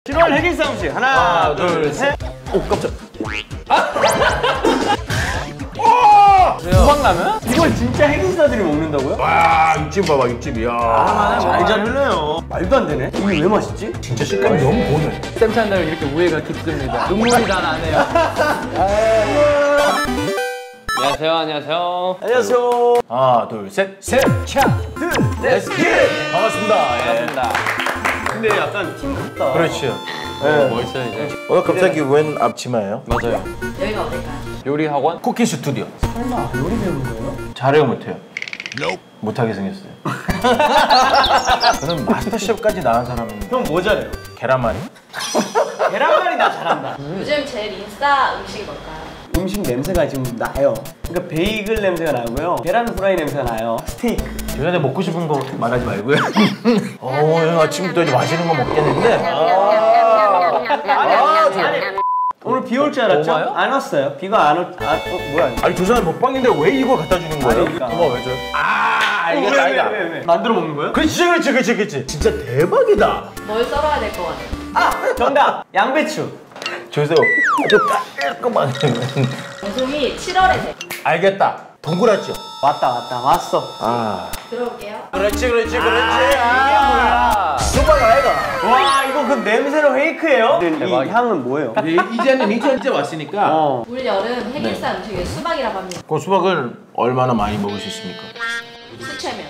7월 핵일상 음식 하나, 둘, 셋. 오 깜짝. 수박라면? 이걸 진짜 핵인싸들이 먹는다고요? 와 육즙 봐봐 육즙이야. 잘 흘러요. 말도 안 되네. 이게 왜 맛있지? 진짜 식감이 너무 고네. 쌤찬다를 이렇게 우애가 깊습니다. 눈물이 다 나네요. 안녕하세요, 안녕하세요. 안녕하세요. 하나 둘 셋. 셋. 차, 둘, 넷, 반갑습니다. 반갑습니다. 근데 약간 팀 같다. 그렇죠. 멋있어요, 이제. 오늘 갑자기 웬 앞치마예요? 맞아요. 여기가 어딜까요? 요리 학원? 쿠키 스튜디오. 설마 요리 배우는 거예요? 잘해요 못해요? 못하게 생겼어요. 저는 마스터셰프까지 나간 사람은 형 뭐 잘해요? 계란말이. 계란말이 나 잘한다. 요즘 제일 인싸 음식이 뭘까요? 음식 냄새가 지금 나요. 그러니까 베이글 냄새가 나고요. 계란 후라이 냄새가 나요. 스테이크. 저한테 먹고 싶은 거 말하지 말고요. 형 아침부터 이제 맛있는 거 먹겠는데. 오늘 비 올 줄 알았죠? 오마요? 안 왔어요. 비가 안 올. 뭐야? 아니 두 사람 먹방인데 왜 이걸 갖다 주는 거예요? 그러니까. 엄마 왜 줘요? 알겠다 알겠다. 왜? 만들어 먹는 거예요? 그렇지. 진짜 대박이다. 뭘 썰어야 될 것 같아요? 아! 정답! 양배추. 주세요. 좀 깔끔하게. 방송이 7월에 돼. 알겠다. 동그랗죠? 왔어. 아. 들어올게요. 그렇지. 이게 뭐야? 수박 아이가. 와, 이거 그 냄새로 페이크예요? 이 대박이다. 향은 뭐예요? 이제는 이제 왔으니까. 올 여름 핵일사 음식이 수박이라고 합니다. 그 수박을 얼마나 많이 먹을 수 있습니까? 수채면.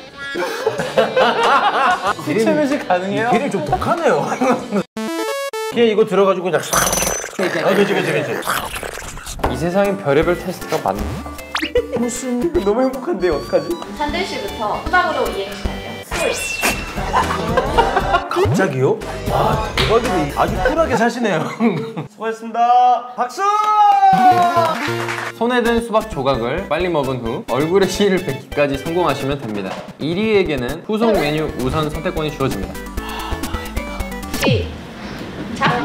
수채면식 가능해요? 걔는 좀 독하네요. 그냥 이거 들어가지고 그냥 그렇지. 이 세상에 별의별 테스트가 많네. 너무 행복한데 어떡하지? 산들씨부터 수박으로 이행시 할게요. 갑자기요? 와 대박이다. 아주 쿨하게 사시네요. 수고하셨습니다. 박수! 손에 든 수박 조각을 빨리 먹은 후 얼굴에 실을 뱉기까지 성공하시면 됩니다. 1위에게는 후속 메뉴 우선 선택권이 주어집니다. 시작!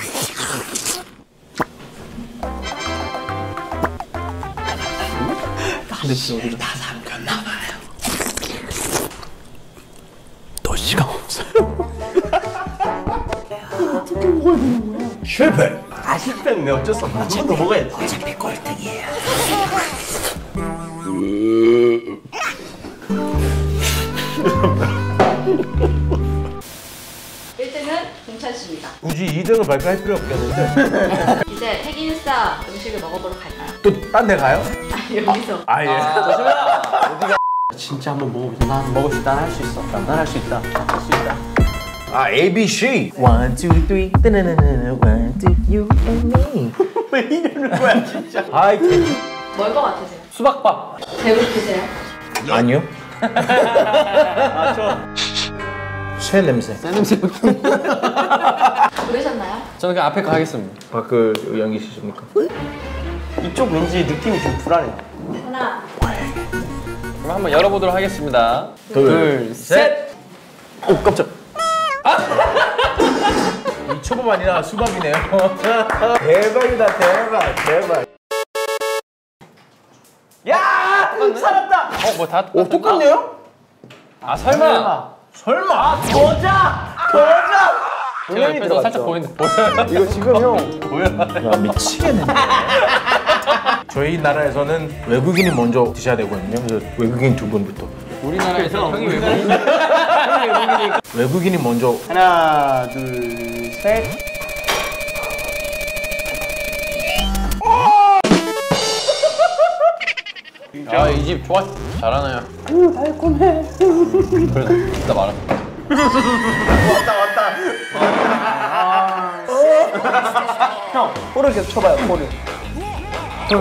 실패. 실패했네. 어쩔 수 없어. 한 번 더 먹어야지. 어차피 꼴등이에요. 1등은 동찬씨입니다. 굳이 2등을 발표할 필요 없겠는데. 이제 핵인싸 음식을 먹어보러 갈까요? 또 딴 데 가요? 아, 여기서. 아 예. 진짜 한번 먹어보자. 난 먹을 수 있다. 난 할 수 있어. 난 할 수 있다. 할 수 있다. 아 ABC. 1, 2, 3. 따나나나나 1, 2, you and me. 왜 이러는 거야, 진짜? 하이. 뭘 것 같으세요? 수박밥! 배고프세요? 아니요. 아, 저. 새 냄새. 새 냄새. 부르셨나요? 저는 그냥 앞에 가겠습니다. 밖을 연기시십니까? 이쪽 왠지 느낌이 좀 불안해요. 하나, 그럼 한번 열어보도록 하겠습니다. 둘, 셋! 오 깜짝. 이 초밥 아니라 수박이네요. 대박이다 대박. 야! 살았다! 뭐 다 오 똑같네요? 아 설마! 설마. 거자! 제가 옆에서 살짝 보이는데 보여요? 이거 지금 형. 야 미치겠네. 저희 나라에서는 외국인이 먼저 드셔야 되거든요. 그래서 외국인 두 분부터. 우리나라에서 형이 외국인? 외국인이 먼저. 하나, 둘, 셋. 아 이 집 좋아 잘하네요. 달콤해. 그래도 이따 말아. 왔다. 형, 볼을 계속 쳐봐요, 볼을. 형,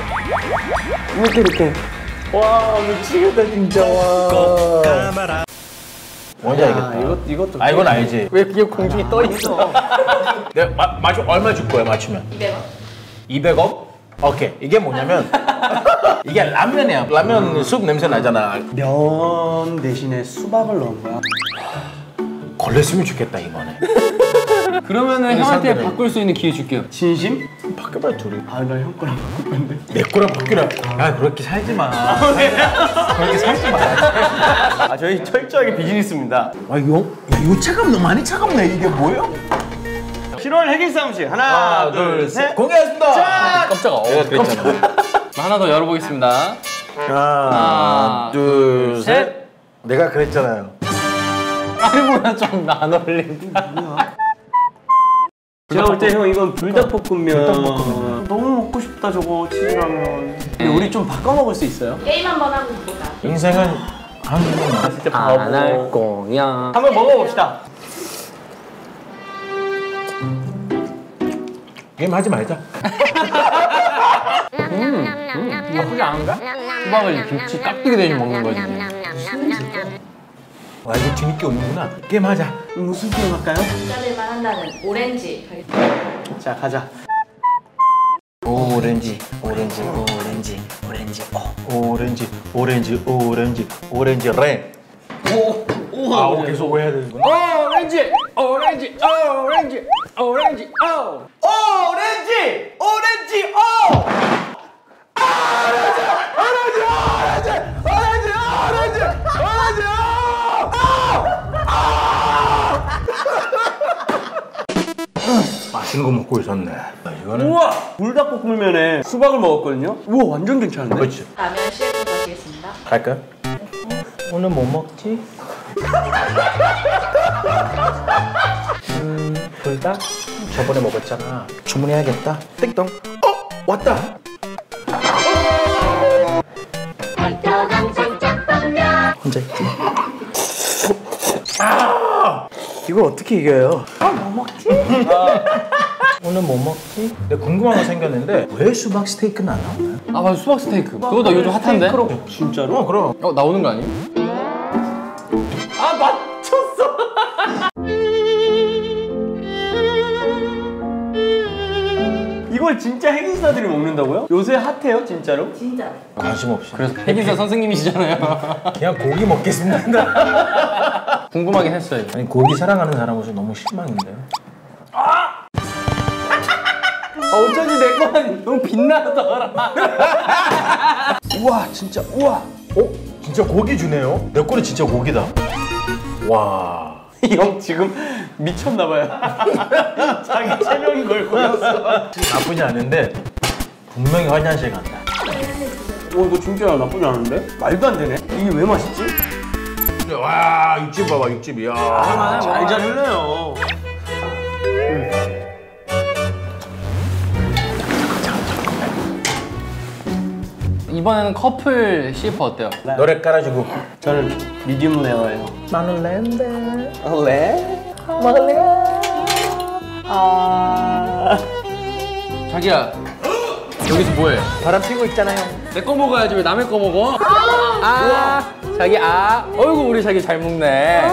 이렇게. 와, 미치겠다, 진짜. 와. 뭔지 알겠다. 이것도. 아 이건 알지. 왜 그게 공중에 떠 있어? 내가 얼마 줄 거야 맞추면? 200원. 200억? 오케이. 이게 뭐냐면 이게 라면이야. 라면 숲 냄새 나잖아. 면 대신에 수박을 넣은 거야. 걸렸으면 좋겠다 이번에. 그러면은 형한테 사람들은- 바꿀 수 있는 기회 줄게요. 진심? 바뀌어봐요 둘이. 아, 나 형 거랑 바꿀 건데. 내 거랑 바뀌라. 야 그렇게 살지 마. 그렇게 살지 마. 아, 저희 철저하게 비즈니스입니다. 아 이거 차갑네. 많이 차갑네. 이게 뭐예요? 7월 핵일사 음식 하나, 둘, 셋. 공개하겠습니다. 자, 깜짝아. 그랬잖아. 하나 더 열어보겠습니다. 하나, 둘, 셋. 내가 그랬잖아요. 아니 뭐야 좀 안 어울린다. 제가 볼 때 형 이건 불닭볶음면. 너무 먹고 싶다 저거 치즈라면. 근데 우리 좀 바꿔 먹을 수 있어요? 게임 한번 하고 볼까? 인생은 한 번만. 진짜 바보. 안 할 거야. 한번 먹어봅시다. 게임 하지 말자. 나쁘지 않은가? 수박을 김치 깍두기 대신 먹는 거지. 와 이거 뒤늦게 오는구나. 게임 하자. 무슨 게임 할까요? 남자들만 한다는 오렌지 가겠습니다. 자 가자. 오렌지, 오렌지, 레. 오, 계속 해야 되는구나. 오렌지. 오렌지, 맛있는 거 먹고 있었네. 이거는 우와! 불닭볶음면에 수박을 먹었거든요? 우와 완전 괜찮은데? 그렇지. 라면 CF 가시겠습니다. 갈까? 오늘 뭐 먹지? 불닭? 저번에 먹었잖아. 주문해야겠다. 띵동. 왔다. 혼자 있지? 이걸 어떻게 이겨요? 뭐 먹지? 오늘 뭐 먹지? 내가 궁금한 거 생겼는데 왜 수박 스테이크는 안 나오나요? 아 맞아 수박 스테이크. 그거 나 요즘 핫한데? 진짜로? 그럼. 나오는 거 아니에요? 아 맞췄어! 이걸 진짜 핵인싸들이 먹는다고요? 요새 핫해요 진짜로? 진짜. 관심 없이. 그래서 핵인사 선생님이시잖아요. 그냥 고기 먹겠습니다. 궁금하긴 했어요. 아니 고기 사랑하는 사람으로서 너무 실망인데요. 어쩐지 내 거는 너무 빛나더라. 우와 진짜 우와. 진짜 고기 주네요. 내 거는 진짜 고기다. 와. 이 형 지금 미쳤나봐요. 자기 체면인 걸 보였어. 나쁘지 않은데 분명히 화장실 간다. 이거 진짜 나쁘지 않은데? 말도 안 되네. 이게 왜 맛있지? 와 육즙 봐봐 육즙. 야. 잘 흘러요. 이번에는 커플 CF 어때요? 노래 깔아주고. 저는 미디움 레어예요. 나는 랜드. 레? 자기야 여기서 뭐해? 바람 피고 있잖아요. 내 거 먹어야지 왜 남의 거 먹어? 자기 어이구 우리 자기 잘 먹네.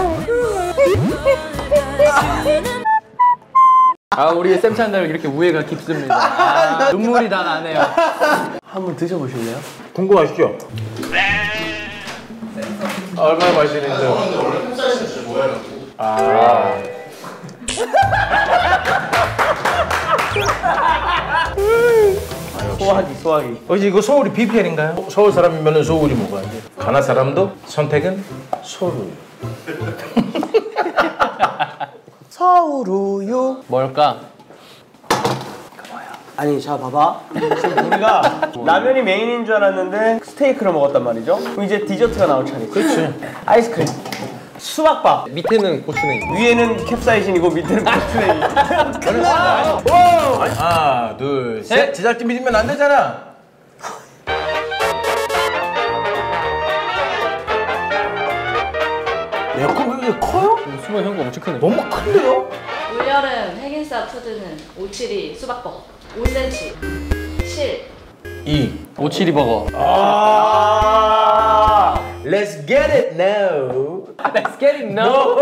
우리 샘 찬들 이렇게 우애가 깊습니다. 눈물이 다 나네요. 한번 드셔보실래요? 궁금하시죠? 얼마나 맛있는데요? 소화기. 이제 이거 소울이 BPL인가요? 서울 사람이면 소울이 먹어야지. 가나 사람도 선택은 소울. 서울우유. 뭘까? 아니 자 봐봐. 지금 우리가 라면이 메인인 줄 알았는데 스테이크를 먹었단 말이죠. 그럼 이제 디저트가 나올 차례지. 그렇지. 아이스크림, 수박밥. 밑에는 고추냉이. 위에는 캡사이신이고 밑에는 고추냉이. 하나, 둘, 셋. 제작진 믿으면 안 되잖아. 내가 왜 이렇게 커요? 수박 형거 엄청 크네. 너무 큰데요? 올여름 핵인싸 푸드는 572 수박버거 5cm 7 오치리 버거. Let's get it now. Let's get it now.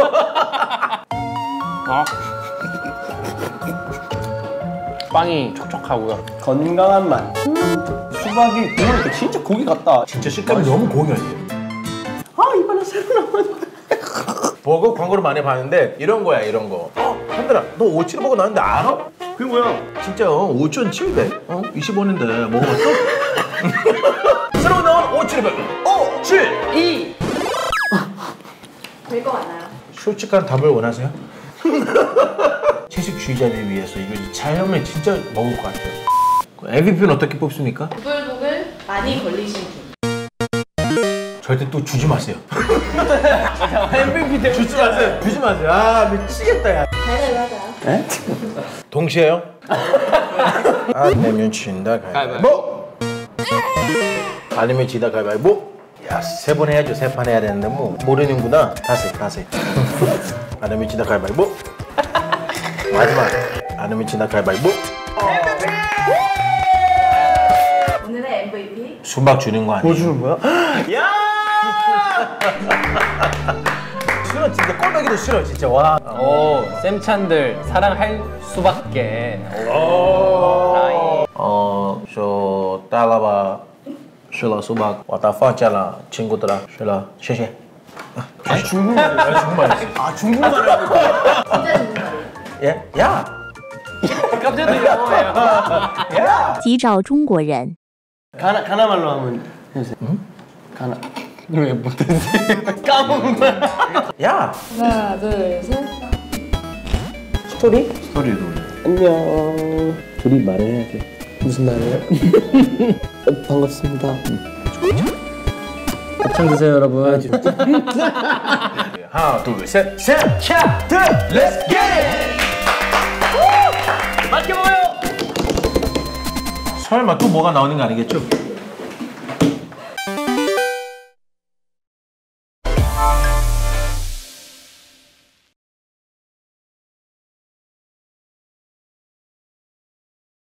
빵이 촉촉하고요. 건강한 맛. 수박이 그러니까 진짜 고기 같다. 진짜 식감이 너무 공연이에요. 이번에 새로 나온. 버거 광고를 많이 봤는데 이런 거야 이런 거. 현들아 너 5,700 버거 나왔는데 알아? 그게 뭐야? 진짜 5,700 25년대 먹어봤어? 새로 나온 5,700 7 2. 될 것 같나요? 솔직한 답을 원하세요? 채식주의자들 위해서 이거 촬영을 진짜 먹을 것 같아요. MVP는 어떻게 뽑습니까? 부글부글 많이 걸리신 분. 절대 또 주지 마세요. MVP 때문에 주지 마세요. 주지 마세요. 아 미치겠다 야. 가위바위보 하자. 동시에요? 안 내면 진다 가위바위보. 아니면 지다 가위바위보. 야, 3번 해야죠. 3판 해야 되는데 뭐 모르는구나. 다시. 안 내면 지다 가위바위보. 마지막. 안 내면 지다 가위바위보. 오늘의 MVP. 수박 주는 거 아니에요? 뭐 주는 거야? 야! 싫어 진짜 꼴보기도 싫어 진짜 와. 오, 쌤찬들 사랑할 수밖에. 저 따라봐. 吃了 수박 왔다放假了 친구들아. 吃了 谢谢. 중국말이에요. 중국말이에요. 아, 중국말을 하고 있다. 진짜 중국말이에요. 예? 야! 깜짝이야 영어예요. 야! 急找中国人。 가나말로 하면 해주세요. 가나. 왜 못했어요? 까먹은 거야. 야! 하나, 둘, 셋. 스토리? 스토리도. 안녕. 둘이 말을 해야 돼. 무슨 말이에요? 반갑습니다. 합창 드세요, 여러분. 하나, 둘, 셋, 샤트! Let's get it! 맛있게 먹어요. 설마 또 뭐가 나오는 거 아니겠죠?